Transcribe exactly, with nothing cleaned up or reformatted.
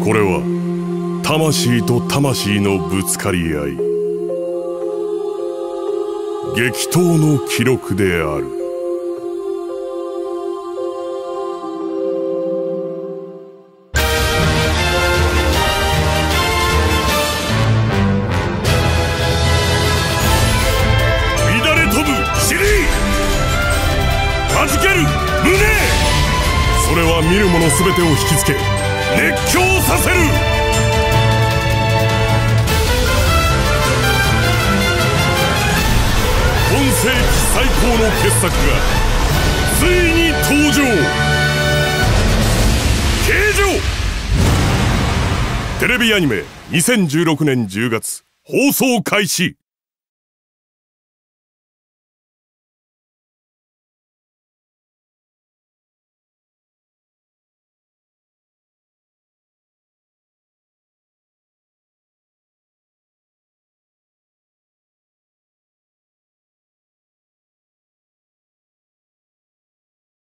これは魂と魂のぶつかり合い、激闘の記録である。乱れ飛ぶ尻、はじける胸、それは見る者すべてを引きつけ熱狂させる。今世紀最高の傑作がついに登場。形状テレビアニメにせんじゅうろくねんじゅうがつ放送開始。